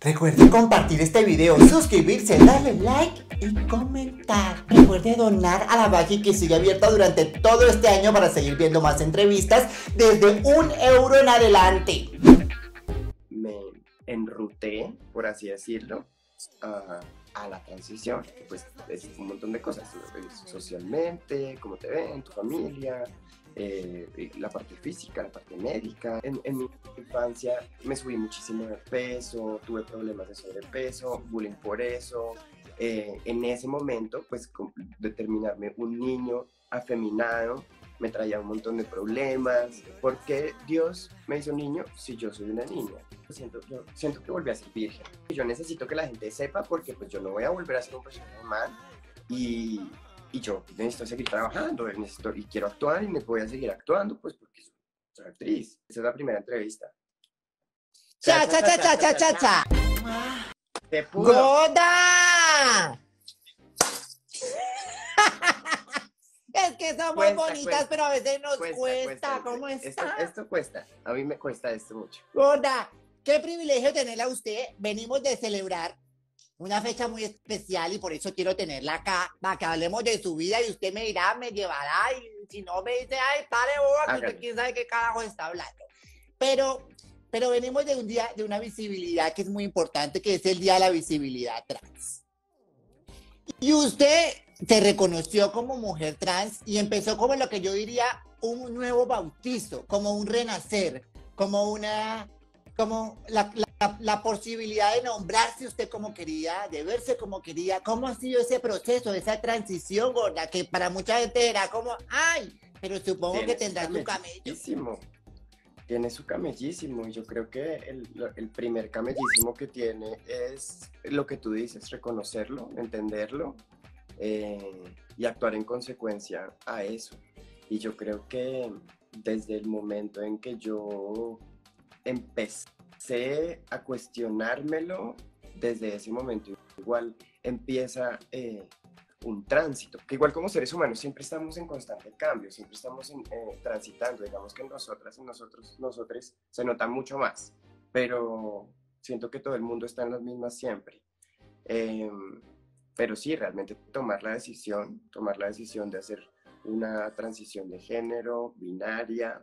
Recuerde compartir este video, suscribirse, darle like y comentar. Recuerde donar a la Baji, que sigue abierta durante todo este año para seguir viendo más entrevistas desde €1 en adelante. Me enruté, por así decirlo, a la transición. Pues es un montón de cosas, socialmente, cómo te ven, tu familia, la parte física, la parte médica. En mi infancia me subí muchísimo de peso, tuve problemas de sobrepeso, bullying por eso. En ese momento, pues determinarme un niño afeminado me traía un montón de problemas. ¿Por qué Dios me hizo niño si yo soy una niña? Yo siento que volví a ser virgen. Yo necesito que la gente sepa, porque pues yo no voy a volver a ser un personaje mal, y yo necesito seguir trabajando, y quiero actuar y me voy a seguir actuando, pues porque soy actriz. Esa es la primera entrevista. ¡Cha, cha, cha, cha, cha, cha, cha! ¡Te pudo! ¡Goda! Es que somos Cuesta, bonitas, pero a veces nos cuesta. ¿Cómo está? Esto cuesta. A mí me cuesta esto mucho. Gorda, qué privilegio tenerla a usted. Venimos de celebrar una fecha muy especial y por eso quiero tenerla acá, para que hablemos de su vida y usted me dirá, me llevará, y si no me dice, ay, pare boba, que usted quién sabe qué carajo está hablando. Pero venimos de un día, de una visibilidad que es muy importante, que es el Día de la Visibilidad Trans. Y usted se reconoció como mujer trans y empezó como lo que yo diría un nuevo bautizo, como un renacer, como la posibilidad de nombrarse usted como quería, de verse como quería. ¿Cómo ha sido ese proceso, esa transición, gorda? Que para mucha gente era como, ay, pero supongo que tendrá su camello. Tiene su camellísimo, y yo creo que el primer camellísimo que tiene es lo que tú dices, reconocerlo, entenderlo, y actuar en consecuencia a eso. Y yo creo que desde el momento en que yo empecé a cuestionármelo, desde ese momento igual empieza un tránsito, que igual como seres humanos siempre estamos en constante cambio, siempre estamos transitando. Digamos que en nosotros se nota mucho más, pero siento que todo el mundo está en las mismas siempre. Pero sí, realmente tomar la decisión de hacer una transición de género binaria,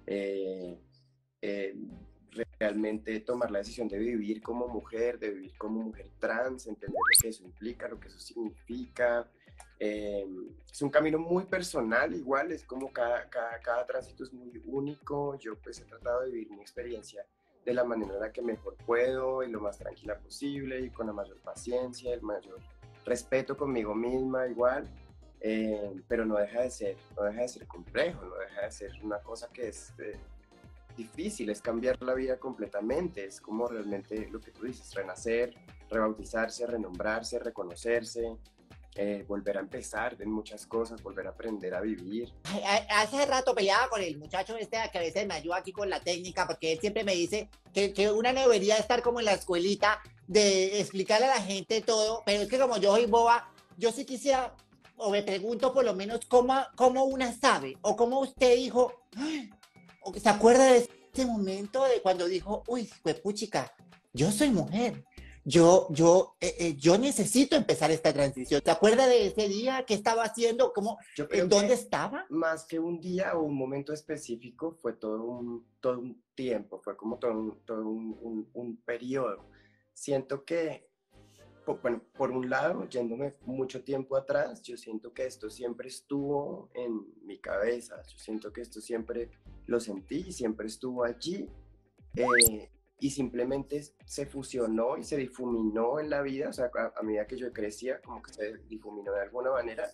realmente tomar la decisión de vivir como mujer, de vivir como mujer trans, entender lo que eso implica, lo que eso significa. Es un camino muy personal, igual, es como cada tránsito es muy único. Yo pues he tratado de vivir mi experiencia de la manera en la que mejor puedo, y lo más tranquila posible, y con la mayor paciencia, el mayor respeto conmigo misma igual. Pero no deja de ser complejo, no deja de ser una cosa que es difícil, es cambiar la vida completamente. Es como realmente lo que tú dices, renacer, rebautizarse, renombrarse, reconocerse, volver a empezar en muchas cosas, volver a aprender a vivir. Hace rato peleaba con el muchacho este que a veces me ayuda aquí con la técnica, porque él siempre me dice que una no debería estar como en la escuelita de explicarle a la gente todo, pero es que como yo soy boba, yo sí quisiera, o me pregunto por lo menos cómo una sabe, o cómo usted dijo, o se acuerda de ese momento de cuando dijo, uy, pues puchica, yo soy mujer. Yo necesito empezar esta transición. ¿Te acuerdas de ese día? ¿Qué estaba haciendo? ¿Dónde estaba? Más que un día o un momento específico, fue todo un tiempo, fue como todo un periodo. Siento que, bueno, por un lado, yéndome mucho tiempo atrás, yo siento que esto siempre estuvo en mi cabeza. Yo siento que esto siempre lo sentí, siempre estuvo allí. Y simplemente se fusionó y se difuminó en la vida. O sea, a medida que yo crecía, como que se difuminó de alguna manera.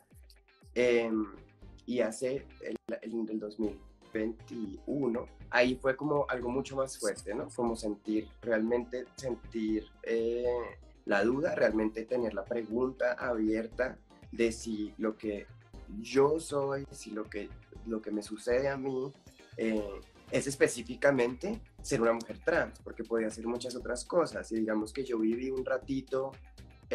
Y hace el 2021, ahí fue como algo mucho más fuerte, ¿no? Como realmente sentir la duda, realmente tener la pregunta abierta de si lo que yo soy, si lo que me sucede a mí, es específicamente ser una mujer trans, porque podía hacer muchas otras cosas. Y digamos que yo viví un ratito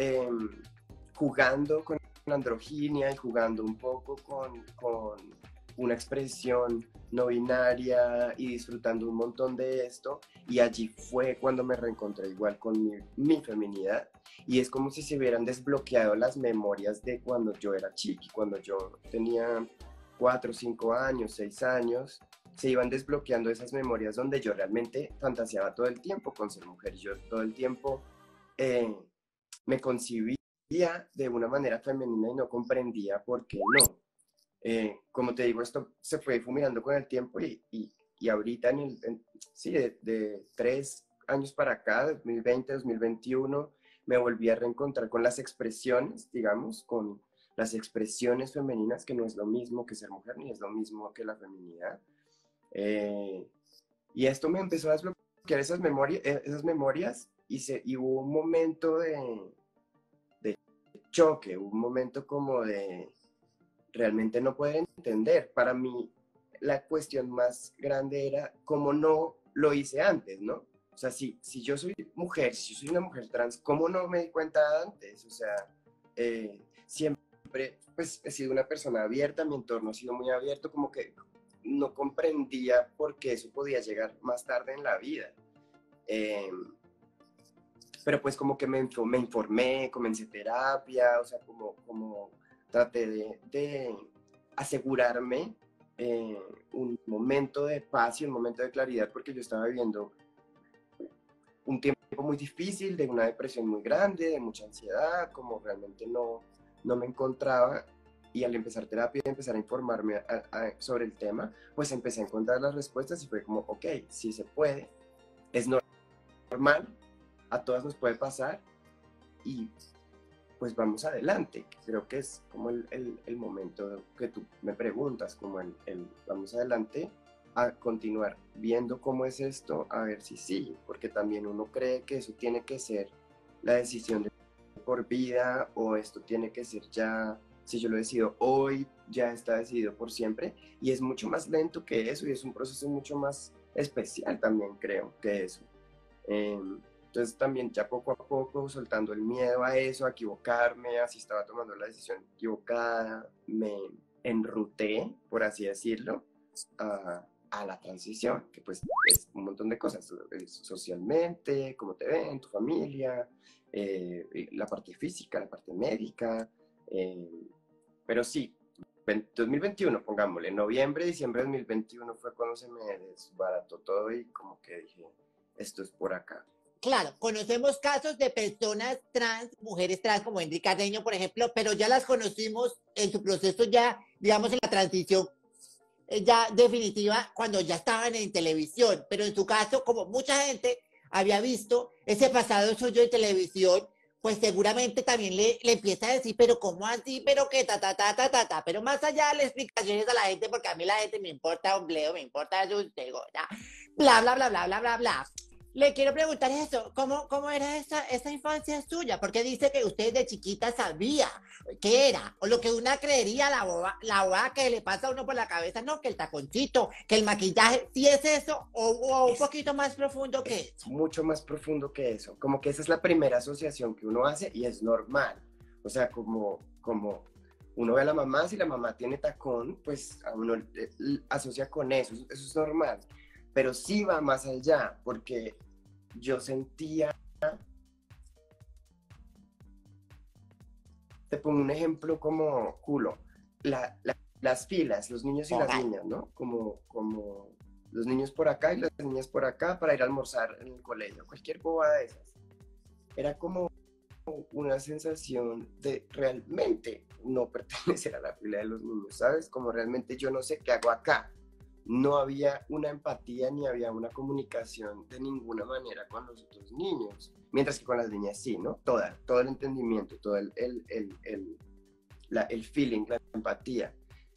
jugando con la androginia y jugando un poco con una expresión no binaria y disfrutando un montón de esto. Y allí fue cuando me reencontré igual con mi feminidad. Y es como si se hubieran desbloqueado las memorias de cuando yo era chiqui, cuando yo tenía 4, 5 años, 6 años. Se iban desbloqueando esas memorias donde yo realmente fantaseaba todo el tiempo con ser mujer. Yo todo el tiempo me concibía de una manera femenina y no comprendía por qué no. Como te digo, esto se fue difuminando con el tiempo y ahorita, sí, de 3 años para acá, 2020, 2021, me volví a reencontrar con las expresiones, digamos, con las expresiones femeninas, que no es lo mismo que ser mujer, ni es lo mismo que la feminidad. Y esto me empezó a desbloquear esas memorias y hubo un momento de choque, un momento como de realmente no poder entender. Para mí, la cuestión más grande era cómo no lo hice antes, ¿no? O sea, si yo soy mujer, si yo soy una mujer trans, ¿cómo no me di cuenta antes? O sea, siempre, pues, he sido una persona abierta, mi entorno ha sido muy abierto, como que no comprendía por qué eso podía llegar más tarde en la vida. Pero pues como que me informé, comencé terapia, o sea, como traté de asegurarme un momento de paz y un momento de claridad, porque yo estaba viviendo un tiempo muy difícil, de una depresión muy grande, de mucha ansiedad, como realmente no me encontraba. Y al empezar terapia y empezar a informarme sobre el tema, pues empecé a encontrar las respuestas y fue como, ok, sí se puede, es normal, a todas nos puede pasar y pues vamos adelante. Creo que es como el momento que tú me preguntas, como el vamos adelante a continuar viendo cómo es esto, a ver si sí, porque también uno cree que eso tiene que ser la decisión de por vida o esto tiene que ser ya, si yo lo decido hoy, ya está decidido por siempre y es mucho más lento que eso y es un proceso mucho más especial también creo que eso. Entonces también ya poco a poco soltando el miedo a eso, a equivocarme, así estaba tomando la decisión equivocada, me enruté, por así decirlo, a la transición, que pues es un montón de cosas, socialmente, cómo te ven, tu familia, la parte física, la parte médica, pero sí, 2021, pongámosle, noviembre, diciembre de 2021 fue cuando se me desbarató todo y como que dije, esto es por acá. Claro, conocemos casos de personas trans, mujeres trans como Henry Carreño, por ejemplo, pero ya las conocimos en su proceso ya, digamos, en la transición ya definitiva, cuando ya estaban en televisión. Pero en su caso, como mucha gente había visto ese pasado suyo en televisión, pues seguramente también le empieza a decir, pero ¿cómo así? Pero que ta. Pero más allá de las explicaciones a la gente, porque a mí la gente me importa un bledo, me importa su ya, bla. Le quiero preguntar eso, ¿cómo era esa infancia suya? Porque dice que usted de chiquita sabía qué era, o lo que una creería, la boba que le pasa a uno por la cabeza, no, que el taconcito, que el maquillaje, si es eso, o un poquito más profundo que eso. Mucho más profundo que eso, como que esa es la primera asociación que uno hace y es normal, o sea, como uno ve a la mamá, si la mamá tiene tacón, pues a uno asocia con eso es normal, pero sí va más allá, porque yo sentía, te pongo un ejemplo como culo, las filas, los niños y las niñas, ¿no? Como los niños por acá y las niñas por acá para ir a almorzar en el colegio, cualquier bobada de esas. Era como una sensación de realmente no pertenecer a la fila de los niños, ¿sabes? Como realmente yo no sé qué hago acá. No había una empatía ni había una comunicación de ninguna manera con los otros niños, mientras que con las niñas sí, ¿no? Todo el entendimiento, todo el feeling, la empatía.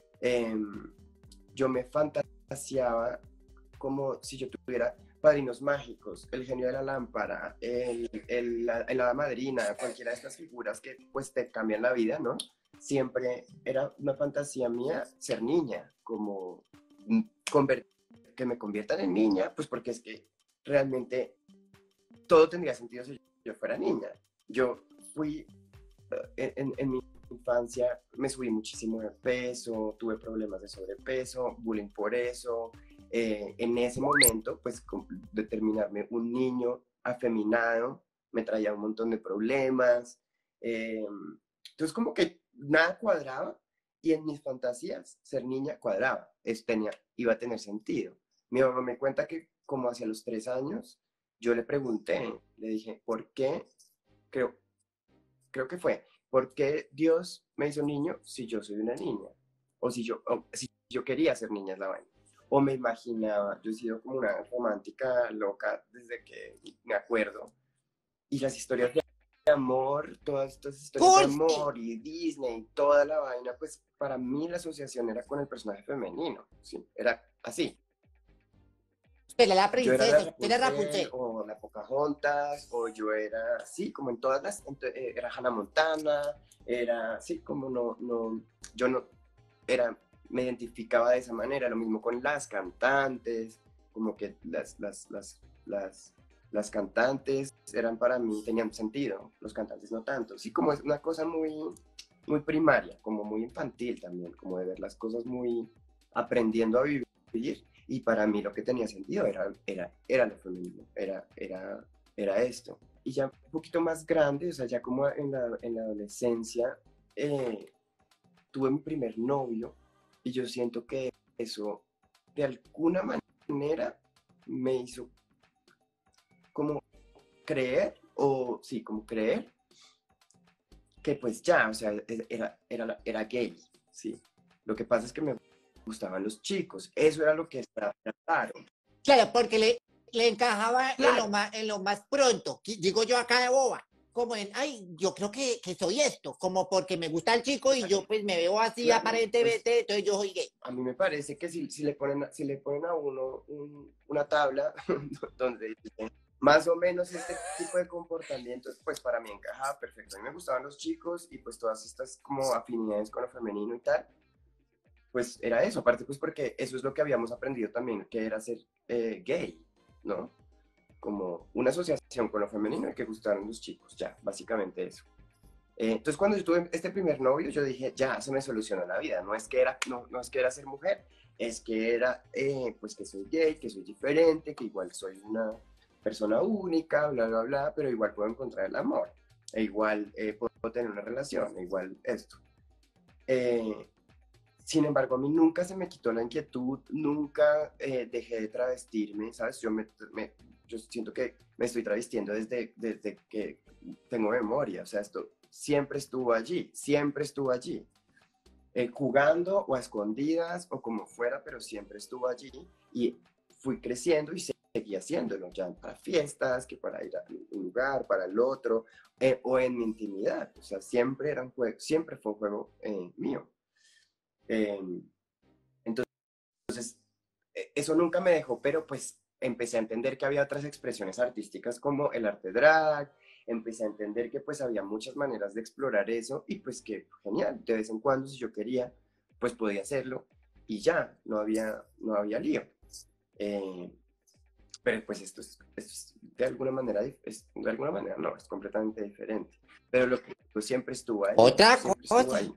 Yo me fantaseaba como si yo tuviera padrinos mágicos, el genio de la lámpara, la hada madrina, cualquiera de estas figuras que pues te cambian la vida, ¿no? Siempre era una fantasía mía ser niña, como que me conviertan en niña, pues porque es que realmente todo tendría sentido si yo fuera niña. Yo fui en mi infancia me subí muchísimo de peso, tuve problemas de sobrepeso, bullying por eso. En ese momento, pues determinarme un niño afeminado me traía un montón de problemas. Eh, entonces como que nada cuadraba y en mis fantasías ser niña cuadraba, iba a tener sentido. Mi mamá me cuenta que como hacia los 3 años, yo le pregunté, le dije, ¿por qué? Creo, creo que fue, ¿por qué Dios me hizo niño si yo soy una niña? O si yo quería ser niña, es la vaina. O me imaginaba, yo he sido como una romántica loca desde que me acuerdo. Y las historias de amor, todas estas historias de ¡Cursi! amor y Disney, toda la vaina, pues para mí la asociación era con el personaje femenino, ¿sí? Era así. Usted era la Yo era la princesa, usted era Rapunzel Rapunzel. o la Pocahontas, o yo era, sí, como en todas era Hannah Montana, era, sí, como yo no, era, me identificaba de esa manera, lo mismo con las cantantes, como que las cantantes eran para mí, tenían sentido, los cantantes no tanto, sí, como es una cosa muy primaria, como muy infantil también, como de ver las cosas muy aprendiendo a vivir. Y para mí lo que tenía sentido era lo femenino, era esto. Y ya un poquito más grande, o sea, ya como en la adolescencia, eh, tuve mi primer novio y yo siento que eso de alguna manera me hizo como creer, o sí, como creer que pues ya, o sea, era gay, sí. Lo que pasa es que me gustaban los chicos, eso era lo que estaba claro. Claro, porque le encajaba Claro, en lo más pronto, digo yo acá de boba, como en, ay, yo creo que soy esto, como porque me gusta el chico y yo pues me veo así claro, pues aparentemente, entonces yo soy gay. a mí me parece que si le ponen a uno una tabla donde dice más o menos este tipo de comportamientos, pues para mí encajaba perfecto. A mí me gustaban los chicos y pues todas estas como afinidades con lo femenino y tal, pues era eso. Aparte pues porque eso es lo que habíamos aprendido también, que era ser gay, ¿no? Como una asociación con lo femenino y que gustaron los chicos, ya, básicamente eso. Entonces cuando yo tuve este primer novio, yo dije, ya, se me solucionó la vida. No es que era ser mujer, es que era, pues que soy gay, que soy diferente, que igual soy una persona única, bla, bla, bla, pero igual puedo encontrar el amor, e igual puedo tener una relación, e igual esto. Eh, Sin embargo, a mí nunca se me quitó la inquietud, nunca dejé de travestirme, ¿sabes? Yo siento que me estoy travestiendo desde que tengo memoria, o sea, esto siempre estuvo allí, jugando o a escondidas o como fuera, pero siempre estuvo allí y fui creciendo y seguí haciéndolo, ya para fiestas, que para ir a un lugar, para el otro, o en mi intimidad, o sea, siempre era un juego, siempre fue un juego mío. Eh, entonces, eso nunca me dejó, pero pues empecé a entender que había otras expresiones artísticas como el arte drag, empecé a entender que pues había muchas maneras de explorar eso y pues que genial, de vez en cuando si yo quería, pues podía hacerlo y ya, no había lío. Eh, pero pues esto es de alguna manera no, es completamente diferente. Pero lo que pues, Otra siempre estuvo cosa, ahí.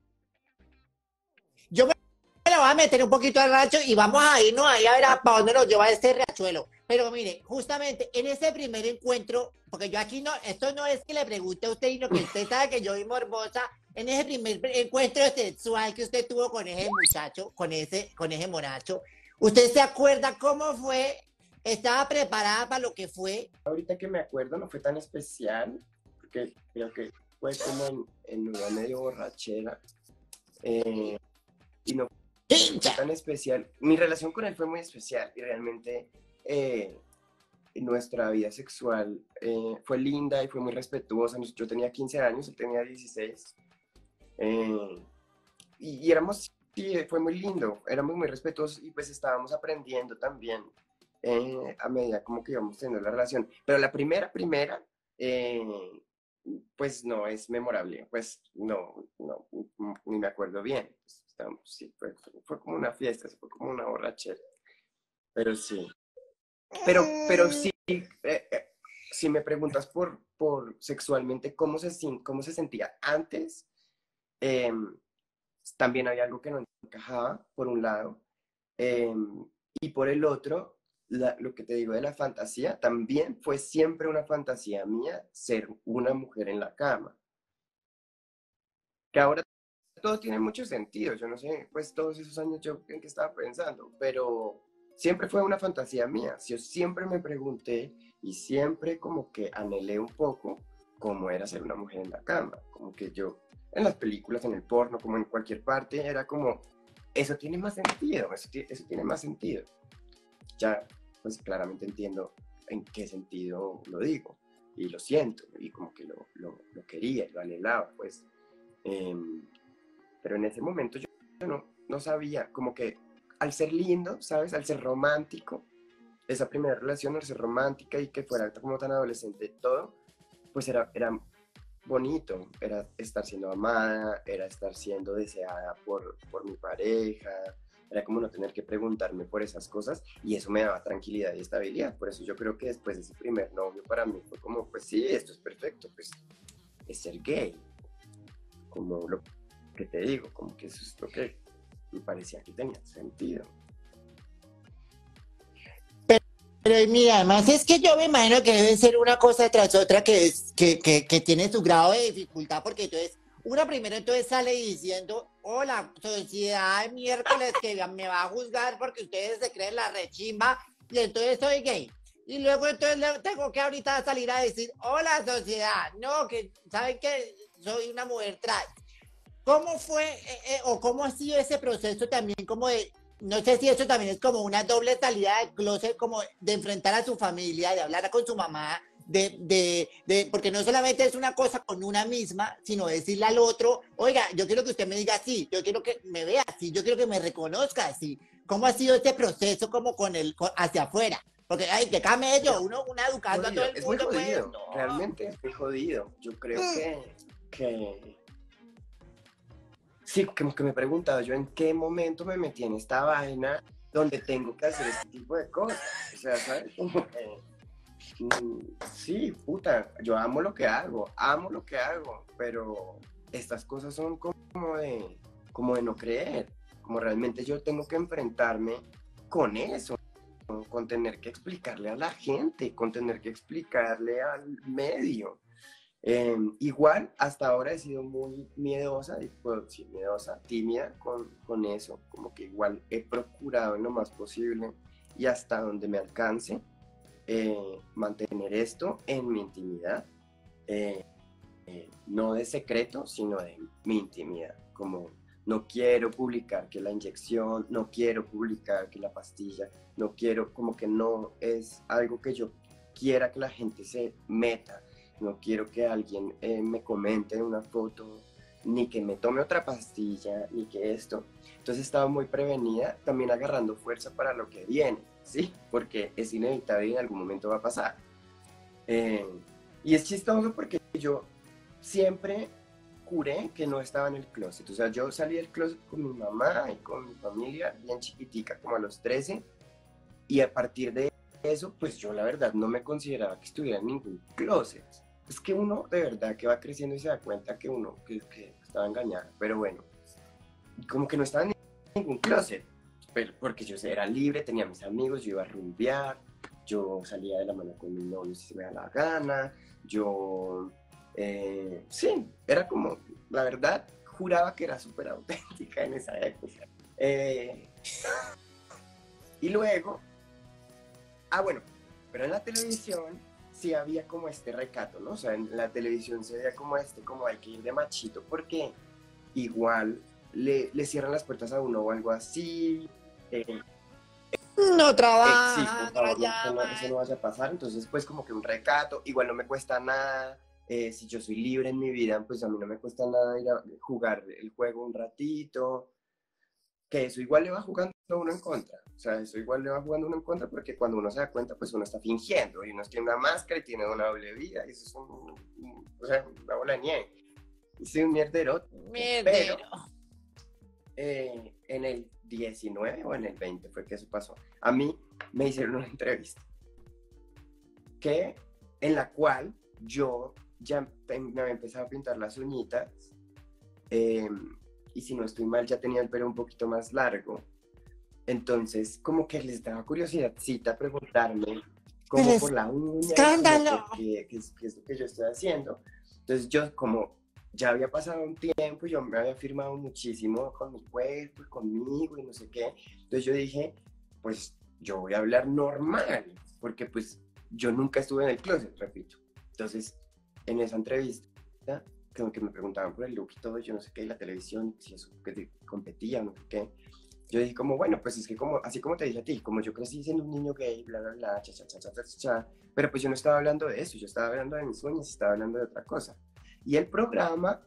yo me la voy a meter un poquito al rancho y vamos a irnos ahí a ver a para dónde nos lleva este riachuelo. Pero mire, justamente en ese primer encuentro, porque yo aquí no, esto no es que le pregunte a usted, sino que usted sabe que yo soy morbosa, en ese primer encuentro sexual que usted tuvo con ese muchacho, con ese monacho, ¿usted se acuerda cómo fue? ¿Estaba preparada para lo que fue? Ahorita que me acuerdo no fue tan especial, porque creo que fue como en una medio borrachera, eh, y no fue ¡Hincha! tan especial. Mi relación con él fue muy especial y realmente nuestra vida sexual fue linda y fue muy respetuosa. Yo tenía 15 años, él tenía 16, eh, y éramos, sí, fue muy lindo, éramos muy respetuosos y pues estábamos aprendiendo también a medida como que íbamos teniendo la relación. Pero la primera, eh, pues no es memorable, pues no, ni me acuerdo bien. Pues, sí, fue como una fiesta, fue como una borrachera, pero sí. Pero sí, si me preguntas por sexualmente cómo se sentía antes, em, también había algo que no encajaba, por un lado, y por el otro, lo que te digo de la fantasía, también fue siempre una fantasía mía ser una mujer en la cama, que ahora todo tiene mucho sentido, yo no sé, pues todos esos años yo en qué estaba pensando, pero siempre fue una fantasía mía, yo siempre me pregunté y siempre como que anhelé un poco cómo era ser una mujer en la cama, como que yo en las películas, en el porno, como en cualquier parte, era como, eso tiene más sentido, eso tiene más sentido. Ya pues claramente entiendo en qué sentido lo digo y lo siento y como que lo quería y lo anhelaba, pues. Eh, pero en ese momento yo no sabía, como que al ser lindo, ¿sabes? Al ser romántico, esa primera relación, al ser romántica y que fuera como tan adolescente todo, pues era bonito, era estar siendo amada, era estar siendo deseada por mi pareja, era como no tener que preguntarme por esas cosas y eso me daba tranquilidad y estabilidad. Por eso yo creo que después de ese primer novio para mí fue como, pues sí, esto es perfecto, pues es ser gay, como lo que te digo, como que eso es lo que me parecía que tenía sentido. Pero mira, además es que yo me imagino que debe ser una cosa tras otra que tiene su grado de dificultad, porque entonces, una primero entonces sale diciendo, hola, sociedad de miércoles que me va a juzgar porque ustedes se creen la rechimba y entonces soy gay. Y luego entonces tengo que ahorita salir a decir, hola sociedad, no, que saben que soy una mujer trans. ¿Cómo fue o cómo ha sido ese proceso también como de, no sé si eso también es como una doble salida del closet, como de enfrentar a su familia, de hablar con su mamá, porque no solamente es una cosa con una misma, sino decirle al otro, oiga, yo quiero que usted me diga así, yo quiero que me vea así, yo quiero que me reconozca así. ¿Cómo ha sido este proceso como hacia afuera? Porque, ay, qué camello, una educando a todo Jodido, el es muy mundo, pues, jodido, no. realmente es muy jodido. Yo creo que sí, como que me he preguntado yo en qué momento me metí en esta vaina donde tengo que hacer este tipo de cosas. O sea, ¿sabes? Como que, sí, puta, yo amo lo que hago, pero estas cosas son como de no creer, como realmente yo tengo que enfrentarme con eso, con tener que explicarle a la gente, con tener que explicarle al medio. Igual, hasta ahora he sido muy miedosa, puedo decir miedosa, tímida con eso, como que igual he procurado en lo más posible y hasta donde me alcance mantener esto en mi intimidad, eh, no de secreto, sino de mi intimidad, como no quiero publicar que la inyección, no quiero publicar que la pastilla, no quiero, como que no es algo que yo quiera que la gente se meta, no quiero que alguien me comente en una foto, ni que me tome otra pastilla, ni que esto. Entonces estaba muy prevenida, también agarrando fuerza para lo que viene, ¿sí? Porque es inevitable y en algún momento va a pasar. Eh, y es chistoso porque yo siempre juré que no estaba en el closet. O sea, yo salí del closet con mi mamá y con mi familia bien chiquitica, como a los 13, y a partir de eso, pues yo la verdad no me consideraba que estuviera en ningún closet. Es que uno de verdad que va creciendo y se da cuenta que uno que estaba engañado. Pero bueno, como que no estaba en ningún closet, pero porque yo era libre, tenía mis amigos, yo iba a rumbear, yo salía de la mano con mi novio si se me da la gana, yo, sí, era como, la verdad, juraba que era súper auténtica en esa época. Eh, y luego, bueno, pero en la televisión sí había como este recato, ¿no? O sea, en la televisión se veía como hay que ir de machito, porque igual le cierran las puertas a uno o algo así. Eh, No sí, por trabajan, no la favor, que no, eso llaman. no vaya a pasar. Entonces, pues como que un recato, igual no me cuesta nada. Si yo soy libre en mi vida, pues a mí no me cuesta nada ir a jugar el juego un ratito. Que eso igual le va jugando uno en contra. O sea, eso igual le va jugando uno en contra porque cuando uno se da cuenta, pues uno está fingiendo y uno tiene una máscara y tiene una doble vida. Y eso es o sea, una bola de nieve. Y soy un mierdero, pero Mierdero. en el 19 o en el 20 fue que eso pasó. A mí me hicieron una entrevista en la cual yo ya me había empezado a pintar las uñitas eh, y si no estoy mal ya tenía el pelo un poquito más largo. Entonces como que les daba curiosidadcita preguntarme ¡El como por la uña y como escándalo! qué es lo que yo estoy haciendo. Entonces yo como ya había pasado un tiempo, yo me había afirmado muchísimo con mi cuerpo y conmigo y no sé qué. Entonces yo dije, pues yo voy a hablar normal, porque pues yo nunca estuve en el closet, repito. Entonces en esa entrevista, como que me preguntaban por el look y todo, yo no sé qué, y la televisión, si eso que competía o no sé qué. Yo dije como, bueno, pues es que como, así como te dije a ti, como yo crecí siendo un niño gay, bla, bla, bla, cha, cha, cha, cha, cha, cha, pero pues yo no estaba hablando de eso, yo estaba hablando de mis sueños, estaba hablando de otra cosa. Y el programa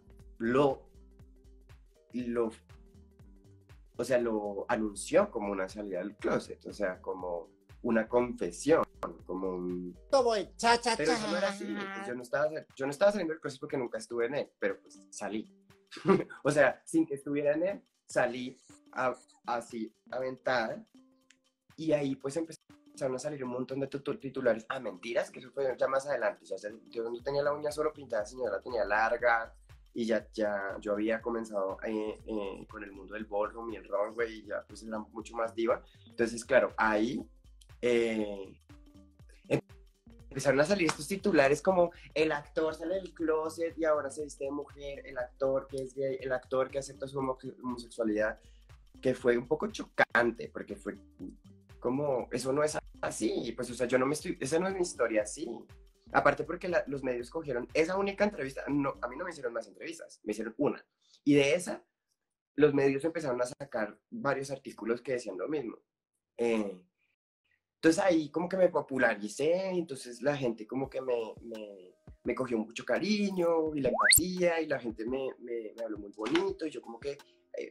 lo, o sea, lo anunció como una salida del closet, o sea, como una confesión, como un... Como el cha cha Pero eso no era así, pues cha. yo no estaba saliendo del closet porque nunca estuve en él, pero pues salí. O sea, sin que estuviera en él, salí así aventada y ahí pues empezaron a salir un montón de titulares. Ah, mentiras, que eso fue ya más adelante. O sea, yo no tenía la uña solo pintada, sino la tenía larga y ya yo había comenzado con el mundo del ballroom y el runway y ya pues era mucho más diva. Entonces, claro, ahí eh, empezaron a salir estos titulares como el actor sale del closet y ahora se viste de mujer, el actor que es gay, el actor que acepta su homosexualidad, que fue un poco chocante porque fue como, eso no es así, pues o sea, yo no me estoy, esa no es mi historia así. Aparte porque los medios cogieron esa única entrevista, no, a mí no me hicieron más entrevistas, me hicieron una. Y de esa, los medios empezaron a sacar varios artículos que decían lo mismo. Eh, entonces ahí como que me popularicé, entonces la gente como que me cogió mucho cariño y la empatía y la gente me habló muy bonito y yo como que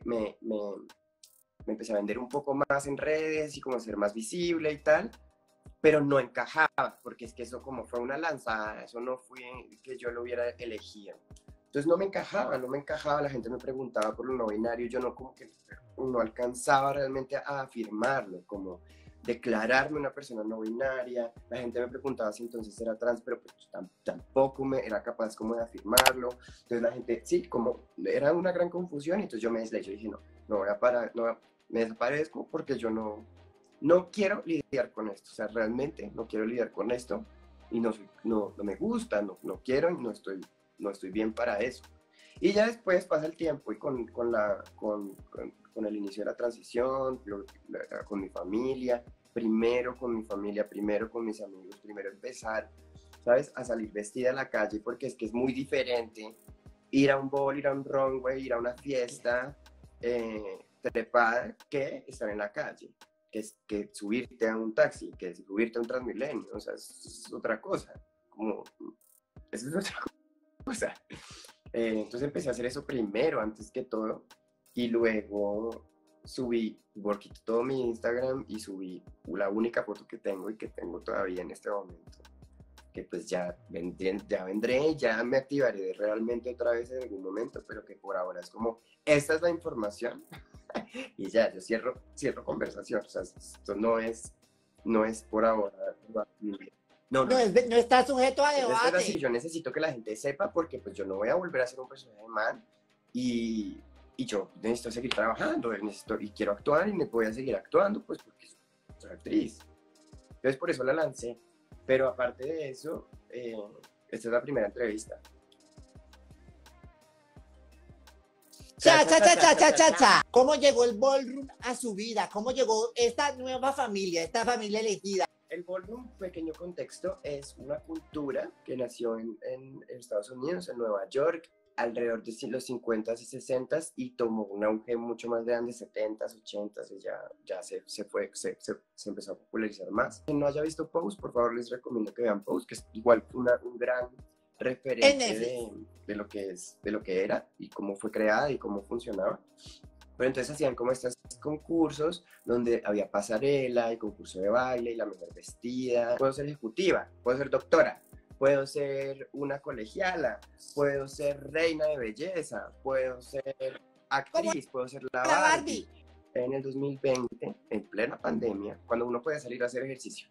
me empecé a vender un poco más en redes y como a ser más visible y tal, pero no encajaba, porque es que eso como fue una lanzada, eso no fue que yo lo hubiera elegido. Entonces no me encajaba, la gente me preguntaba por lo no binario, yo no como que no alcanzaba realmente a afirmarlo, como declararme una persona no binaria, la gente me preguntaba si entonces era trans, pero pues tampoco me era capaz como de afirmarlo, entonces la gente, sí, como era una gran confusión, y entonces yo me desligué, yo dije, no voy a parar, no, me desaparezco porque yo no quiero lidiar con esto, o sea, realmente no quiero lidiar con esto, y no me gusta, no quiero, y no estoy bien para eso. Y ya después pasa el tiempo y con el inicio de la transición, con mi familia, primero con mi familia, primero con mis amigos, primero empezar, ¿sabes? A salir vestida a la calle porque es que es muy diferente ir a un ball, ir a un runway, ir a una fiesta trepada que estar en la calle, que subirte a un taxi, que subirte a un Transmilenio, o sea, es otra cosa, como, eso es otra cosa. Entonces empecé a hacer eso primero, antes que todo, y luego borqué todo mi Instagram y subí la única foto que tengo y que tengo todavía en este momento, que pues vendré, ya me activaré realmente otra vez en algún momento, pero que por ahora es como, esta es la información y ya, yo cierro conversación, o sea, esto no es por ahora. No, no, No, no. no está sujeto a Debe ser así, debate. yo necesito que la gente sepa porque pues yo no voy a volver a ser un personaje man y, y yo necesito seguir trabajando, y quiero actuar y me voy a seguir actuando pues porque soy actriz. Entonces por eso la lancé. Pero aparte de eso, esta es la primera entrevista. Cha, Cha, cha, cha, cha, cha, cha, cha, cha, cha, cha, cha, cha. cha. ¿Cómo llegó el ballroom a su vida? ¿Cómo llegó esta nueva familia, esta familia elegida? El ballroom, pequeño contexto, es una cultura que nació en Estados Unidos, en Nueva York, alrededor de los 50s y 60s y tomó un auge mucho más grande, 70s, 80s, y ya se empezó a popularizar más. Quien no haya visto Pose, por favor les recomiendo que vean Pose, que es igual un gran En referente Netflix. de lo que era y cómo fue creada y cómo funcionaba. Pero entonces hacían como estos concursos donde había pasarela y concurso de baile y la mejor vestida. Puedo ser ejecutiva, puedo ser doctora, puedo ser una colegiala, puedo ser reina de belleza, puedo ser Como actriz, puedo ser la la Barbie. Barbie. En el 2020, en plena pandemia, cuando uno podía salir a hacer ejercicio,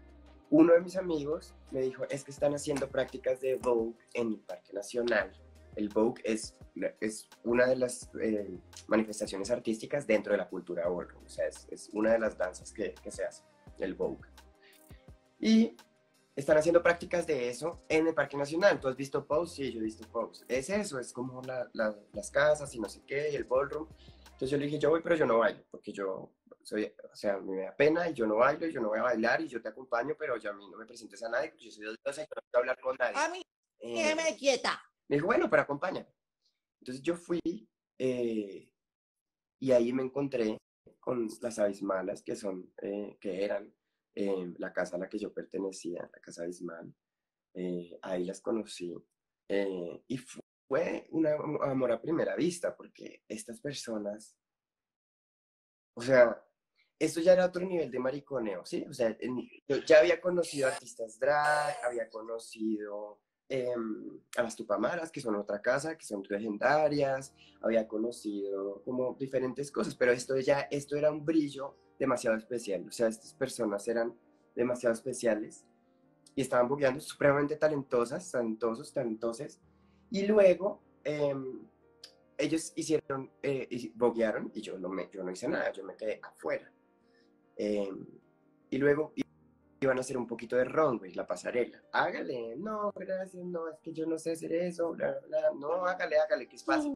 uno de mis amigos me dijo, es que están haciendo prácticas de Vogue en el Parque Nacional el Vogue es una de las manifestaciones artísticas dentro de la cultura ballroom, o sea, es una de las danzas que se hace, el Vogue. Y están haciendo prácticas de eso en el Parque Nacional. ¿Tú has visto Pose? Sí, yo he visto Pose. Es eso, es como las casas y no sé qué, y el ballroom. Entonces yo le dije, yo voy, pero yo no bailo, porque yo soy, o sea, me da pena y yo no bailo, y yo no voy a bailar y yo te acompaño, pero ya a mí no me presentes a nadie, porque yo soy odiosa y yo no quiero hablar con nadie. A mí, Eh, déjeme quieta. Me dijo, bueno, pero acompáñame. Entonces yo fui eh, y ahí me encontré con las Abismalas, que eran la casa a la que yo pertenecía, la casa Abismal. Ahí las conocí. Y fue un amor a primera vista, porque estas personas, o sea, esto ya era otro nivel de mariconeo, ¿sí? O sea, yo ya había conocido artistas drag, había conocido a las Tupamaras, que son otra casa, que son legendarias, había conocido como diferentes cosas, pero esto era un brillo demasiado especial, o sea, estas personas eran demasiado especiales y estaban bogueando supremamente talentosas, talentosas, y luego ellos boguearon y yo no hice nada, yo me quedé afuera. Eh, y luego iban a hacer un poquito de runway, la pasarela. Hágale, no, gracias, no, es que yo no sé hacer eso, bla, bla, bla. No, hágale, que es fácil.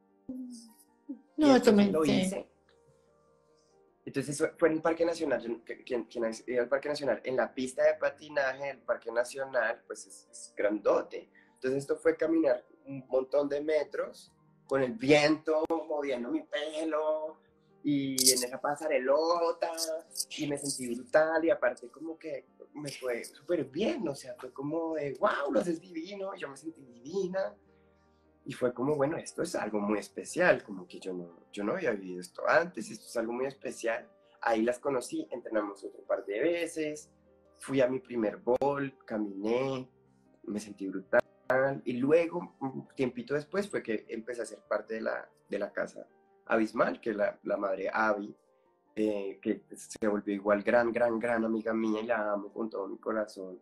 Y No, eso entonces me lo sé. hice. Entonces fue en el Parque Nacional, quien ha ido al Parque Nacional, en la pista de patinaje del Parque Nacional, pues es grandote. Entonces esto fue caminar un montón de metros con el viento moviendo mi pelo y en esa pasarelota y me sentí brutal y aparte como que me fue súper bien, o sea, fue como de wow, lo haces divino, y yo me sentí divina. Y fue como, bueno, esto es algo muy especial, como que yo no había vivido esto antes, esto es algo muy especial. Ahí las conocí, entrenamos otro par de veces, fui a mi primer ball, caminé, me sentí brutal. Y luego, un tiempito después, fue que empecé a ser parte de la casa Abismal, que la madre Abby, que se volvió igual gran amiga mía y la amo con todo mi corazón.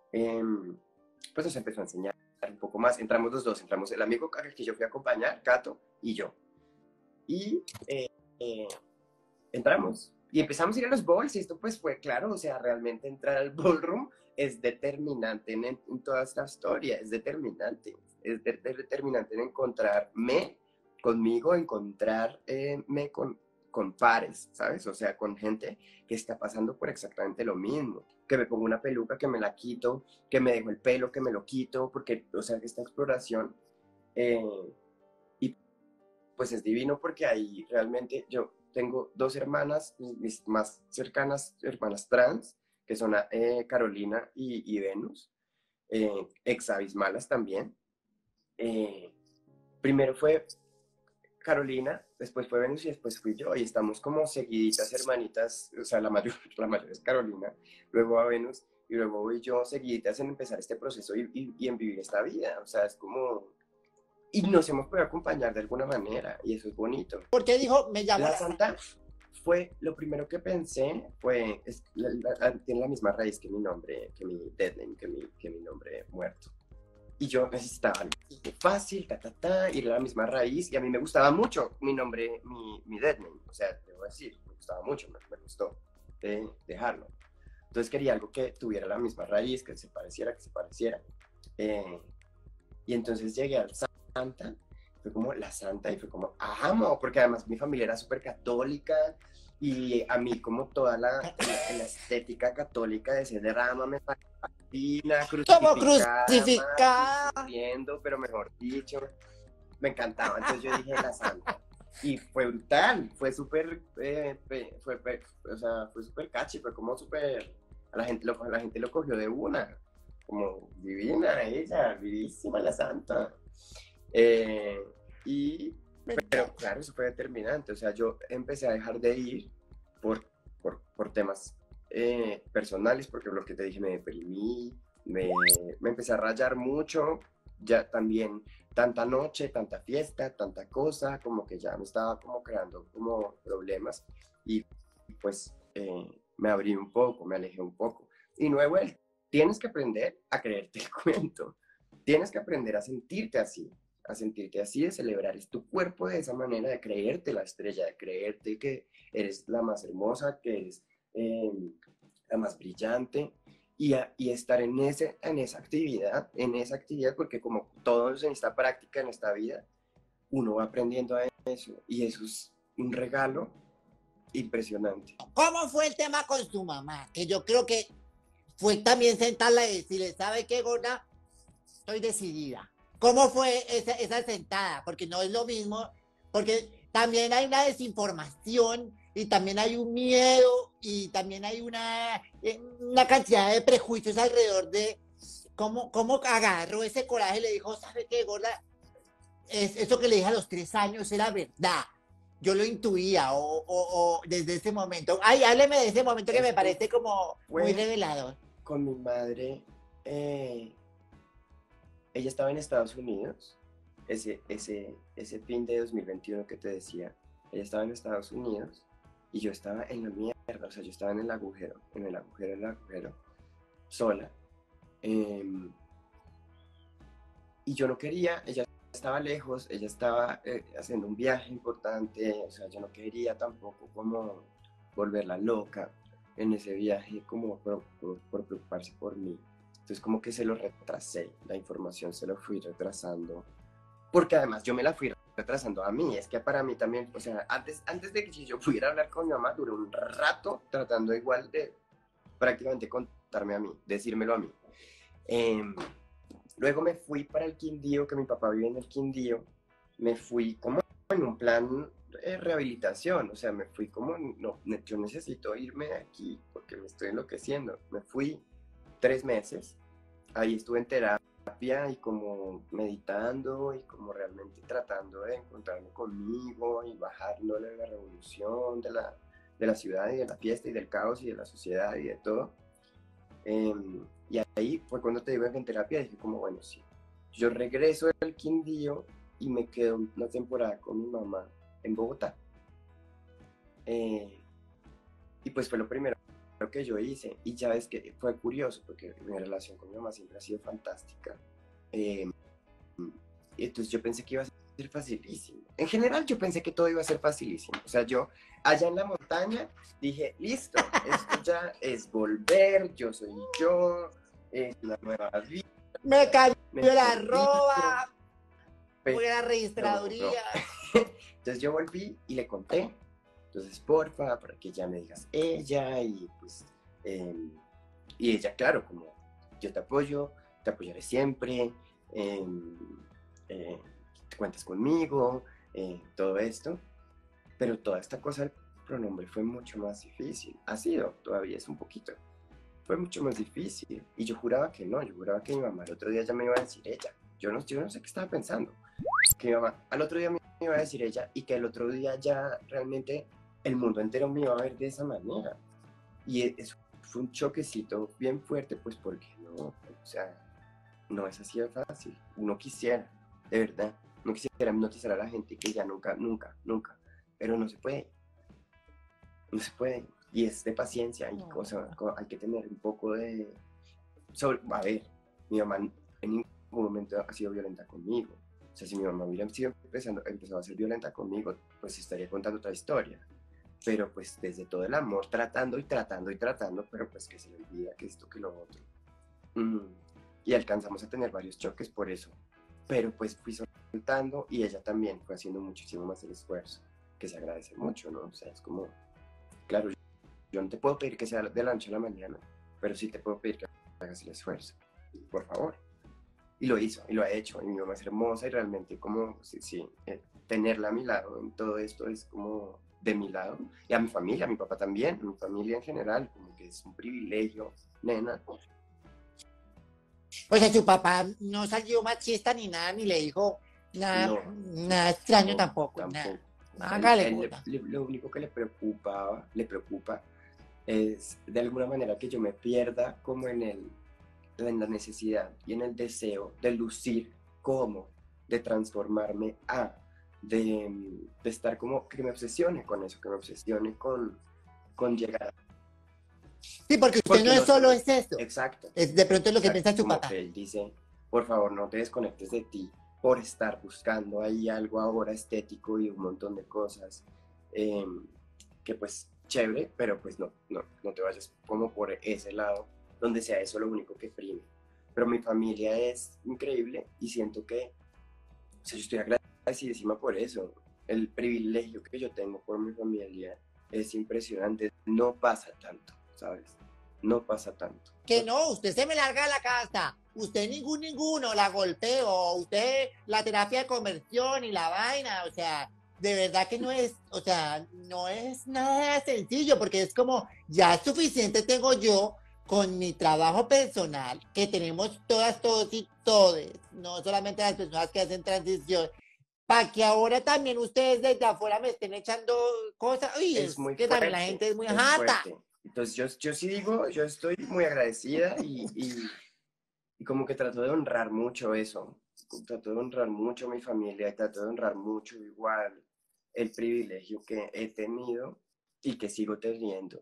Pues nos empezó a enseñar un poco más. Entramos los dos, entramos el amigo que yo fui a acompañar, Cato, y yo. Y eh, entramos y empezamos a ir a los balls y esto pues fue claro, o sea, realmente entrar al ballroom es determinante en toda esta historia, es determinante en encontrarme conmigo, encontrarme con pares, ¿sabes? O sea, con gente que está pasando por exactamente lo mismo, que me pongo una peluca, que me la quito, que me dejo el pelo, que me lo quito, porque, o sea, esta exploración, eh, y pues es divino porque ahí realmente yo tengo dos hermanas, mis más cercanas hermanas trans, que son Carolina y Venus, ex abismalas también. Eh, Primero fue Carolina, después fue Venus y después fui yo, y estamos como seguiditas hermanitas, o sea, la mayor es Carolina, luego a Venus, y luego voy yo seguiditas en empezar este proceso y en vivir esta vida, o sea, es como, y nos hemos podido acompañar de alguna manera, y eso es bonito. Porque dijo, me llamo La la Santa fue, lo primero que pensé fue, tiene la misma raíz que mi nombre, que mi dead name, que mi nombre muerto. Y yo necesitaba algo fácil, y era la misma raíz, y a mí me gustaba mucho mi nombre, mi dead name, o sea, debo decir, me gustaba mucho, me gustó dejarlo. Entonces quería algo que tuviera la misma raíz, que se pareciera. Eh, y entonces llegué al Santa, fue como la Santa, y fue como, amo, porque además mi familia era súper católica, y a mí como toda la estética católica de ese drama me fascina, como crucificada, mártir, crucificada. sufriendo, pero mejor dicho, me encantaba. Entonces yo dije la Santa. Y fue brutal, fue súper, o sea, fue súper catchy, fue como súper, a la gente lo cogió de una, como divina ella, vivísima la Santa. Eh, y, pero claro, eso fue determinante, o sea, yo empecé a dejar de ir por, por temas personales, porque lo que te dije, me deprimí, me empecé a rayar mucho, ya también tanta noche, tanta fiesta, tanta cosa, como que ya me estaba como creando como problemas y pues me abrí un poco, me alejé un poco y no he vuelto. Tienes que aprender a creerte el cuento, tienes que aprender a sentirte así, a sentirte así, de celebrar es tu cuerpo de esa manera, de creerte la estrella, de creerte que eres la más hermosa, que eres la más brillante, y estar en esa actividad, porque como todos en esta práctica, en esta vida, uno va aprendiendo a eso, y eso es un regalo impresionante. ¿Cómo fue el tema con su mamá? Que yo creo que fue también sentarla y decirle, ¿sabe qué, gorda? Estoy decidida. ¿Cómo fue esa sentada? Porque no es lo mismo, porque también hay una desinformación y también hay un miedo y también hay una cantidad de prejuicios alrededor de cómo agarró ese coraje y le dijo, ¿sabe qué, gorda? Eso que le dije a los 3 años era verdad. Yo lo intuía o desde ese momento. Ay, hábleme de ese momento que me parece como muy revelador. Con mi madre, ella estaba en Estados Unidos, ese fin de 2021 que te decía, ella estaba en Estados Unidos y yo estaba en la mierda, o sea, yo estaba en el agujero, sola. Y yo no quería, ella estaba lejos, ella estaba haciendo un viaje importante, o sea, yo no quería tampoco como volverla loca en ese viaje, como por preocuparse por mí. Entonces como que se lo retrasé, la información se lo fui retrasando, porque además yo me la fui retrasando a mí, es que para mí también, o sea, antes de que yo pudiera hablar con mi mamá, duré un rato tratando igual de prácticamente contarme a mí, decírmelo a mí. Luego me fui para el Quindío, que mi papá vive en el Quindío, me fui como en un plan de rehabilitación, o sea, me fui como, no, yo necesito irme de aquí porque me estoy enloqueciendo. Me fui 3 meses, ahí estuve en terapia y como meditando y como realmente tratando de encontrarme conmigo y bajarlo de la revolución, de la ciudad y de la fiesta y del caos y de la sociedad y de todo. Y ahí fue cuando te digo que en terapia dije como, bueno, sí, yo regreso del Quindío y me quedo una temporada con mi mamá en Bogotá. Y pues fue lo primero que yo hice. Y ya ves que fue curioso porque mi relación con mi mamá siempre ha sido fantástica. Y entonces yo pensé que iba a ser facilísimo. En general yo pensé que todo iba a ser facilísimo. O sea, yo allá en la montaña dije, listo, esto ya es volver, yo soy yo, es la nueva vida. Me cayó la arroba, voy a la registraduría. Entonces yo volví y le conté. Entonces, porfa, para que ya me digas ella y pues, y ella, claro, como yo te apoyo, te apoyaré siempre, te cuentas conmigo, todo esto, pero toda esta cosa del pronombre fue mucho más difícil, ha sido, todavía es un poquito, fue mucho más difícil, y yo juraba que no, yo juraba que mi mamá el otro día ya me iba a decir ella, yo no sé qué estaba pensando, que mi mamá al otro día me iba a decir ella, y que el otro día ya realmente el mundo entero me iba a ver de esa manera, y eso fue un choquecito bien fuerte, pues porque no, o sea, no es así de fácil, uno quisiera, de verdad, no quisiera hipnotizar a la gente que ya nunca, pero no se puede, y es de paciencia, y hay que tener un poco de, a ver, mi mamá en ningún momento ha sido violenta conmigo, o sea, si mi mamá hubiera empezado a ser violenta conmigo, pues estaría contando otra historia, pero pues desde todo el amor, tratando, pero pues que se le olvida que esto, que lo otro. Y alcanzamos a tener varios choques por eso, pero pues fui soltando y ella también fue haciendo muchísimo más el esfuerzo, que se agradece mucho, ¿no? O sea, es como, claro, yo no te puedo pedir que sea de la noche a la mañana, pero sí te puedo pedir que hagas el esfuerzo, por favor. Y lo hizo, y lo ha hecho, y mi mamá es hermosa y realmente como, sí, tenerla a mi lado en todo esto es como de mi lado, y a mi familia, a mi papá también, a mi familia en general, como que es un privilegio, nena. O sea, su papá no salió machista ni nada, ni le dijo nada, No, nada extraño tampoco. Nada. O sea, Hágale, lo único que le preocupa es de alguna manera que yo me pierda como en la necesidad y en el deseo de lucir como, de transformarme de estar como, que me obsesione con eso, que me obsesione con llegar. Sí, porque usted no es solo es eso. Exacto. Es de pronto lo que piensa su como papá. que él dice, por favor, no te desconectes de ti, por estar buscando ahí algo ahora estético y un montón de cosas, que pues chévere, pero pues no te vayas como por ese lado, donde sea eso lo único que prime. Pero mi familia es increíble y siento que, o sea, yo estoy agradecidísima por eso. El privilegio que yo tengo por mi familia es impresionante. No pasa tanto, ¿sabes? No pasa tanto. Que no, usted se me larga de la casa, usted ninguno, la golpeo, usted la terapia de conversión y la vaina, o sea, de verdad que no es, o sea, no es nada sencillo, porque es como, ya suficiente tengo yo con mi trabajo personal, que tenemos todas, todos y todes, no solamente las personas que hacen transición, para que ahora también ustedes desde afuera me estén echando cosas, uy, Es es muy que también la fuerte, gente es muy es jata. fuerte. Entonces yo sí digo, yo estoy muy agradecida y como que trato de honrar mucho eso. Trato de honrar mucho a mi familia, trato de honrar mucho igual el privilegio que he tenido y que sigo teniendo.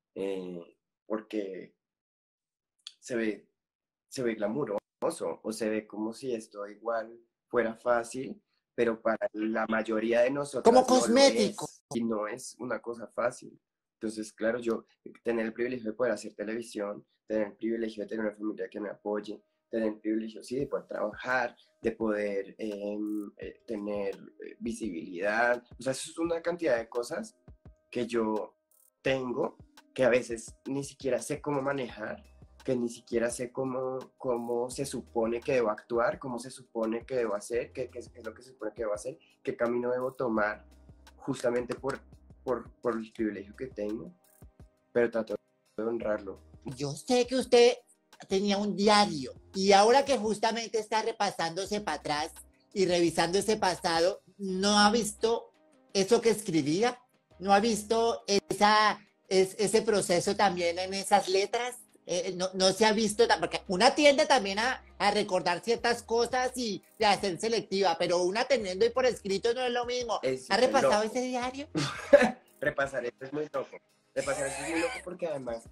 Porque se ve, se ve glamuroso o se ve como si esto igual fuera fácil, pero para la mayoría de Como nosotras no lo cosmético. es y no es una cosa fácil. Entonces, claro, yo tener el privilegio de poder hacer televisión, tener el privilegio de tener una familia que me apoye, tener el privilegio, sí, de poder trabajar, de poder tener visibilidad. O sea, eso es una cantidad de cosas que yo tengo que a veces ni siquiera sé cómo manejar, que ni siquiera sé cómo se supone que debo actuar, cómo se supone que debo hacer, qué es lo que se supone que debo hacer, qué camino debo tomar, justamente por el privilegio que tengo, pero trato de honrarlo. Yo sé que usted tenía un diario y ahora que justamente está repasándose para atrás y revisando ese pasado, ¿no ha visto eso que escribía? ¿No ha visto ese proceso también en esas letras? No se ha visto, porque una tiende también a recordar ciertas cosas y a ser selectiva, pero una teniendo y por escrito no es lo mismo. Es ¿Ha re repasado loco. ese diario? Repasar esto es muy loco. Repasar esto es muy loco porque además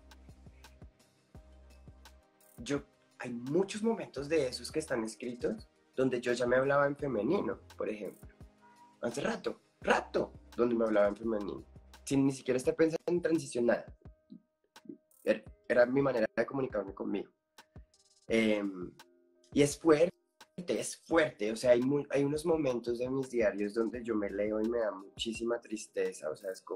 yo, hay muchos momentos de esos que están escritos donde yo ya me hablaba en femenino, por ejemplo. Hace rato, donde me hablaba en femenino. Sin ni siquiera estar pensando en transición, nada. Era mi manera de comunicarme conmigo. Eh, y es fuerte. O sea, hay unos momentos de mis diarios donde yo me leo y me da muchísima tristeza. O sea, es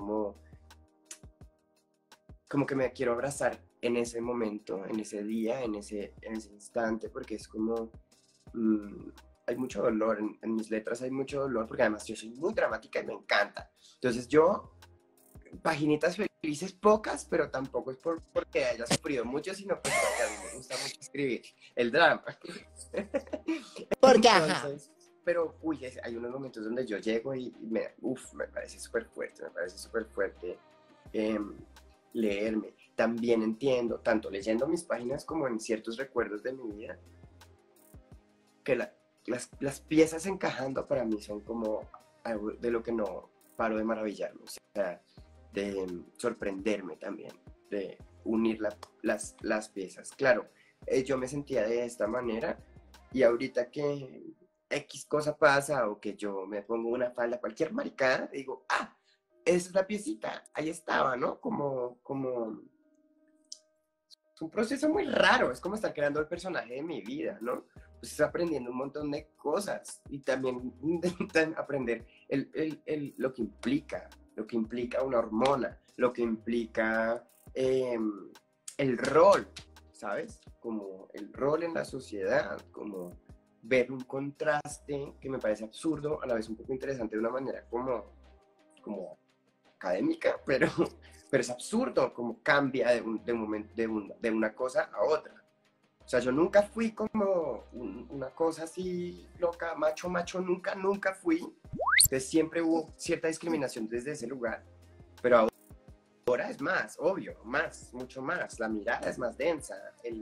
como que me quiero abrazar en ese momento, en ese día, en ese instante, porque es como, hay mucho dolor, en mis letras hay mucho dolor, porque además yo soy muy dramática y me encanta. Entonces yo, paginitas felices pocas, pero tampoco es porque haya sufrido mucho, sino pues porque a mí me gusta mucho escribir el drama. Porque, ajá, Entonces, pero, uy, hay unos momentos donde yo llego y me parece súper fuerte eh, leerme. También entiendo, tanto leyendo mis páginas como en ciertos recuerdos de mi vida, que las piezas encajando para mí son como algo de lo que no paro de maravillarme, o sea, de sorprenderme también, de unir las piezas. Claro, yo me sentía de esta manera y ahorita que X cosa pasa o que yo me pongo una falda, cualquier maricada, digo, esa es la piecita, ahí estaba, ¿no? Como es un proceso muy raro, es como estar creando el personaje de mi vida, ¿no? Pues estás aprendiendo un montón de cosas y también intentan aprender lo que implica una hormona, lo que implica el rol, ¿sabes? Como el rol en la sociedad, como ver un contraste que me parece absurdo, a la vez un poco interesante de una manera como académica, pero es absurdo como cambia de una cosa a otra. O sea, yo nunca fui como una cosa así loca, macho, nunca fui. Entonces siempre hubo cierta discriminación desde ese lugar, pero ahora es más, obvio, mucho más. La mirada es más densa,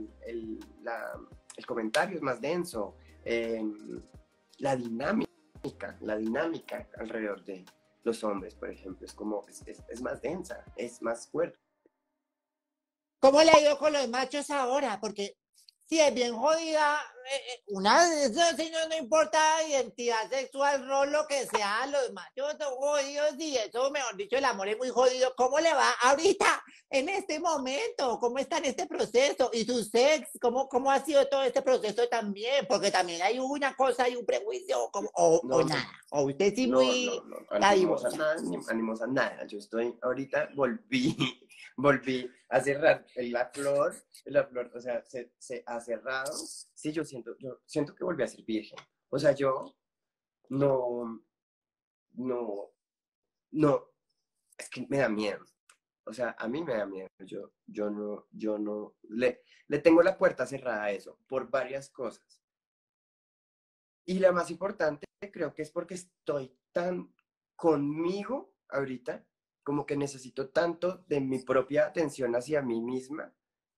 el comentario es más denso, la dinámica alrededor de los hombres, por ejemplo, es más densa, es más fuerte. ¿cómo le ha ido con los machos ahora? Porque Sí, es bien jodida. Una de esas, si no, no importa identidad sexual, rol, lo que sea, los machos son jodidos y eso, mejor dicho, el amor es muy jodido. ¿Cómo le va ahorita, en este momento? ¿Cómo está en este proceso? ¿Y su sex? ¿Cómo ha sido todo este proceso también? Porque también hay una cosa y un prejuicio, o No, nada. O usted sí no, no, muy no, animosa dadivosa. nada, animosa nada. Yo estoy, ahorita volví, volví a cerrar la flor, o sea, se ha cerrado. Sí, yo siento que volví a ser virgen. O sea, yo no, no, no, es que me da miedo. O sea, a mí me da miedo. Yo no, le tengo la puerta cerrada a eso por varias cosas. Y la más importante creo que es porque estoy tan conmigo ahorita, como que necesito tanto de mi propia atención hacia mí misma,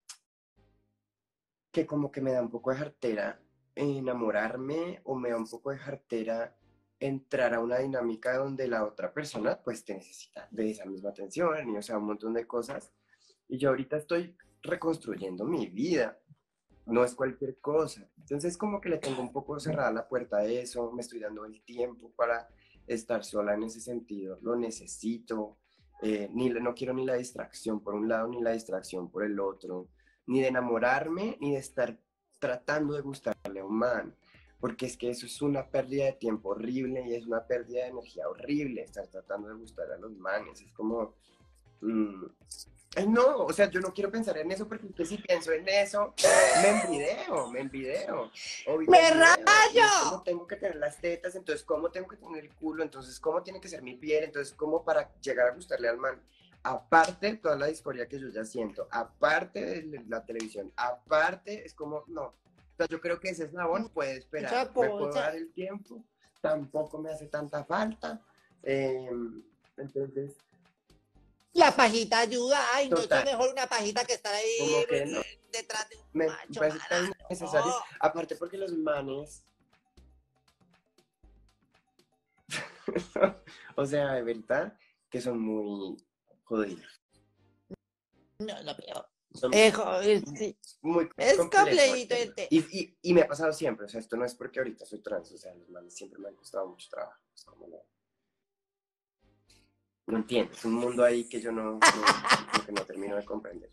que como que me da un poco de jartera enamorarme o me da un poco de jartera entrar a una dinámica donde la otra persona pues te necesita de esa misma atención y o sea, un montón de cosas. Y yo ahorita estoy reconstruyendo mi vida, no es cualquier cosa. Entonces como que le tengo un poco cerrada la puerta a eso, me estoy dando el tiempo para estar sola en ese sentido, lo necesito, no quiero ni la distracción por un lado ni la distracción por el otro, ni de enamorarme ni de estar tratando de gustarle a un man, porque es que eso es una pérdida de tiempo horrible y es una pérdida de energía horrible estar tratando de gustar a los manes, es como... mm, ay, no, o sea, yo no quiero pensar en eso porque es que si pienso en eso, me envideo, obvio me ¡Me envideo. Y es rayo! como tengo que tener las tetas, entonces cómo tengo que tener el culo, entonces cómo tiene que ser mi piel, entonces cómo para llegar a gustarle al man. Aparte de toda la disforia que yo ya siento, aparte de la televisión, aparte es como, no. O sea, yo creo que ese eslabón puede esperar, Mucha me puedo cosa. dar el tiempo, tampoco me hace tanta falta. Eh, entonces, La pajita ayuda. Ay, no, eso es total, mejor una pajita que estar ahí como que no. detrás de un Me macho parece tan marano. innecesario. Oh. Aparte porque los manes, o sea, de verdad, que son muy jodidos. No, no, pero Son sí, muy es complejo el complejito tema. el tema. Y me ha pasado siempre, o sea, esto no es porque ahorita soy trans, o sea, los manes siempre me han costado mucho trabajo. Es como no entiendo, es un mundo ahí que yo como que no termino de comprender.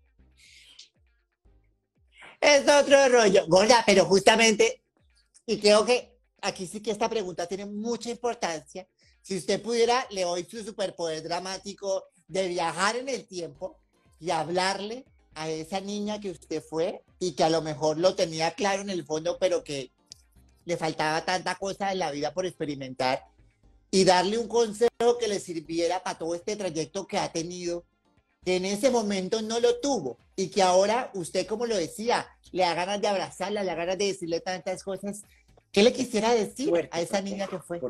Es otro rollo. Gorda, pero justamente, y creo que aquí sí que esta pregunta tiene mucha importancia. Si usted pudiera, le doy su superpoder dramático de viajar en el tiempo y hablarle a esa niña que usted fue y que a lo mejor lo tenía claro en el fondo, pero que le faltaba tanta cosa en la vida por experimentar y darle un consejo que le sirviera para todo este trayecto que ha tenido, que en ese momento no lo tuvo y que ahora usted, como lo decía, le da ganas de abrazarla, le da ganas de decirle tantas cosas. ¿Qué le Es quisiera decir a fuerte esa niña que fue?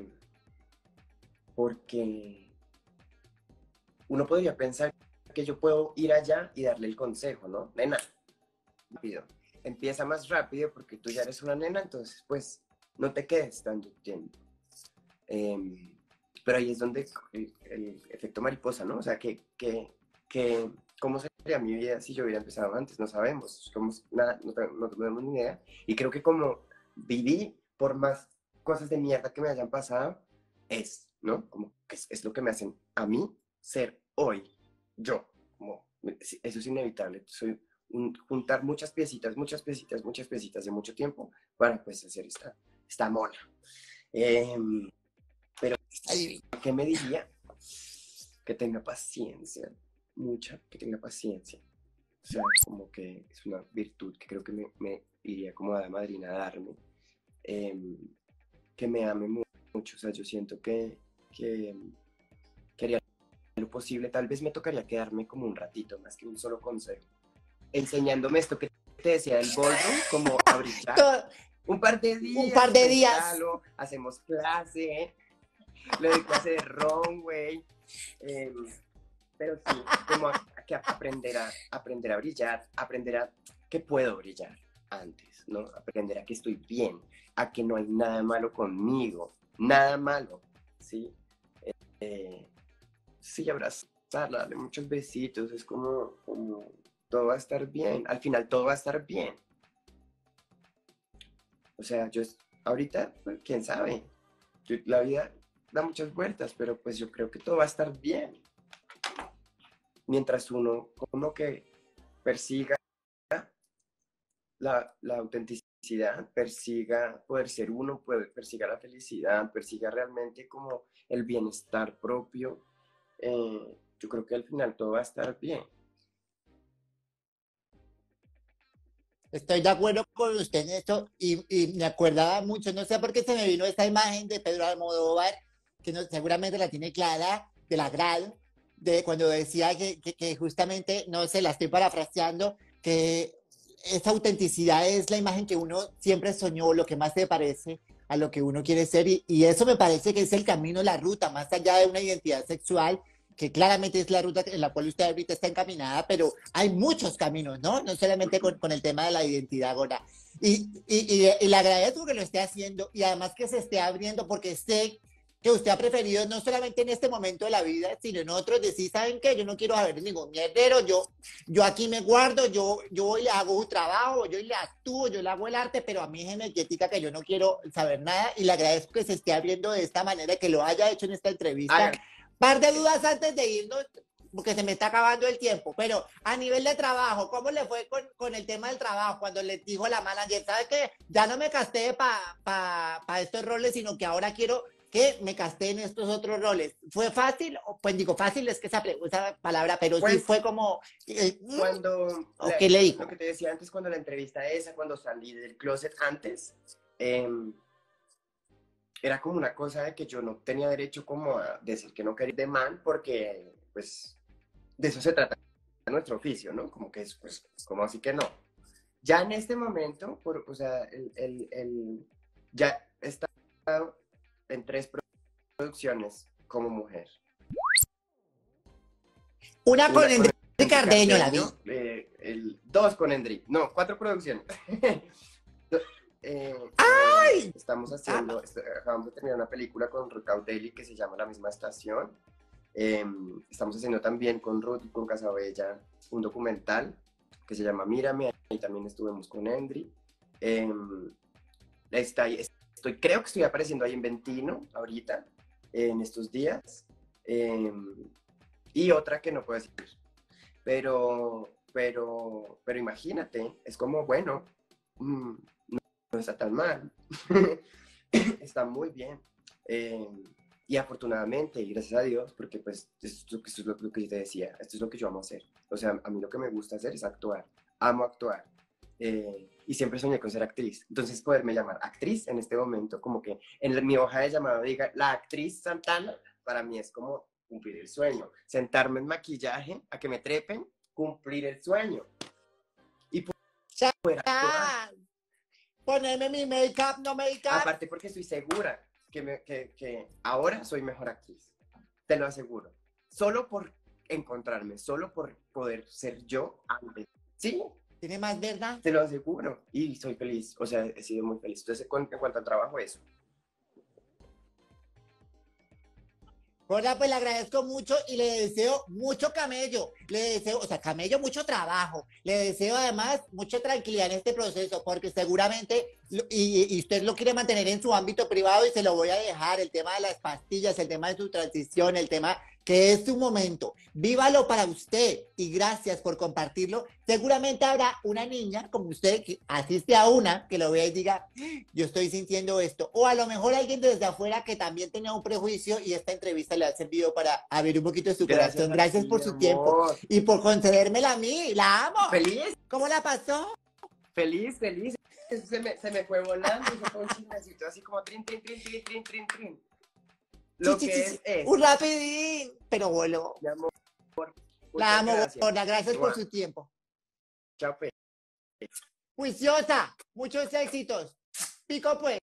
porque uno podría pensar que yo puedo ir allá y darle el consejo, ¿no? Nena, rápido. Empieza más rápido porque tú ya eres una nena, entonces pues no te quedes tanto tiempo. Pero ahí es donde el efecto mariposa, ¿no? O sea, ¿cómo sería mi vida si yo hubiera empezado antes? No sabemos, nada, no tenemos ni idea. Y creo que como viví, por más cosas de mierda que me hayan pasado, ¿no? Como que es lo que me hacen a mí ser hoy, yo. Como, eso es inevitable. Soy juntar muchas piecitas, muchas piecitas, muchas piecitas de mucho tiempo para pues hacer esta mona. Eh, pero, Ay, ¿qué me diría? Que tenga paciencia, mucha, que tenga paciencia. O sea, como que es una virtud que creo que me iría como a la madrina a darme. Eh, que me ame mucho, o sea, yo siento que, que haría lo posible. Tal vez me tocaría quedarme como un ratito, más que un solo consejo. Enseñándome esto que te decía del ballroom, como a brillar. Un par de un par días, de me días. instalo, hacemos clase, le doy clase de runway, eh, pero sí, como que aprender a brillar, aprender a que puedo brillar antes, ¿no? Aprender a que estoy bien, a que no hay nada malo conmigo, nada malo, ¿sí? Eh, sí, abrazarla, darle muchos besitos, es como todo va a estar bien, al final todo va a estar bien, O sea, ahorita, pues, quién sabe, la vida da muchas vueltas, pero pues yo creo que todo va a estar bien. Mientras uno como que persiga la autenticidad, persiga poder ser uno, persiga la felicidad, persiga realmente como el bienestar propio, yo creo que al final todo va a estar bien. Estoy de acuerdo con usted en esto y me acordaba mucho, no sé por qué se me vino esta imagen de Pedro Almodóvar, que no, seguramente la tiene clara, de la grado, de cuando decía que justamente, no sé, la estoy parafraseando, que esa autenticidad es la imagen que uno siempre soñó, lo que más se parece a lo que uno quiere ser y eso me parece que es el camino, la ruta, más allá de una identidad sexual que claramente es la ruta en la cual usted ahorita está encaminada, pero hay muchos caminos, ¿no? No solamente con el tema de la identidad, Gora. Y le agradezco que lo esté haciendo y además que se esté abriendo porque sé que usted ha preferido no solamente en este momento de la vida, sino en otros, decir, ¿saben qué? Yo no quiero saber ningún mierdero, yo aquí me guardo, yo le hago un trabajo, yo le actúo, yo le hago el arte, pero a mí es energética que yo no quiero saber nada y le agradezco que se esté abriendo de esta manera, que lo haya hecho en esta entrevista. Hagan. Par de dudas antes de irnos, porque se me está acabando el tiempo, pero a nivel de trabajo, ¿cómo le fue con el tema del trabajo cuando le dijo la manager, ¿sabe qué? Ya no me casté para estos roles, sino que ahora quiero que me casté en estos otros roles. ¿Fue fácil? Pues digo, fácil es que esa palabra, pero sí Pues fue como... cuando, ¿O qué le lo dijo? que te decía antes, cuando la entrevista esa, cuando salí del closet antes, eh, era como una cosa de que yo no tenía derecho como a decir que no quería ir de man, porque pues de eso se trata nuestro oficio, ¿no? Como que es, pues, como así que no. Ya en este momento, o sea, ya he estado en 3 producciones como mujer. Una con Una con Enrique Endri Cardeño la vi. Cardeño, 2 con Endri, no, 4 producciones. ¡Ay! Estamos Ah, acabamos de terminar una película con Ruth Caudelli que se llama La misma estación. Estamos haciendo también con Ruth y con Casabella un documental que se llama Mírame, ahí también estuvimos con Endri. Creo que estoy apareciendo ahí en Ventino ahorita, en estos días. Y otra que no puedo decir. Pero imagínate, es como, bueno, no está tan mal, está muy bien. Y afortunadamente, y gracias a Dios, porque pues esto es lo que yo te decía, esto es lo que yo amo hacer. O sea, a mí lo que me gusta hacer es actuar, amo actuar. Y siempre soñé con ser actriz. Entonces, poderme llamar actriz en este momento, como que en mi hoja de llamado diga la actriz Santana, para mí es como cumplir el sueño. Sentarme en maquillaje, a que me trepen, cumplir el sueño. Y poder actuar. ponerme mi make-up, no make-up. Aparte porque estoy segura que ahora soy mejor actriz. Te lo aseguro. Solo por encontrarme, solo por poder ser yo antes. Sí, ¿Tiene más verdad? te lo aseguro. Y soy feliz. O sea, he sido muy feliz. Entonces, en cuanto al trabajo, eso. Hola, pues le agradezco mucho y le deseo mucho camello. Le deseo, o sea, camello, mucho trabajo. Le deseo además mucha tranquilidad en este proceso, porque seguramente, y usted lo quiere mantener en su ámbito privado y se lo voy a dejar, el tema de las pastillas, el tema de su transición, el tema que es su momento. Vívalo para usted y gracias por compartirlo. Seguramente habrá una niña como usted que asiste a una que lo vea y diga, yo estoy sintiendo esto. O a lo mejor alguien desde afuera que también tenía un prejuicio y esta entrevista le ha servido para abrir un poquito de su Gracias corazón. a Gracias ti, por mi su tiempo amor. y por concedérmela a mí. La amo. Feliz, ¿Cómo la pasó? feliz, feliz. Eso se me fue volando. Eso fue un chismecito así como trin, trin, trin, trin, trin, trin, trin. Sí, Lo sí, que sí, es sí. Un eso. rapidín. Pero voló. Mi amor, La muchas amo, gracias. gorda. Gracias por su tiempo. Chao, pues. Juiciosa. Muchos éxitos. Pico pues.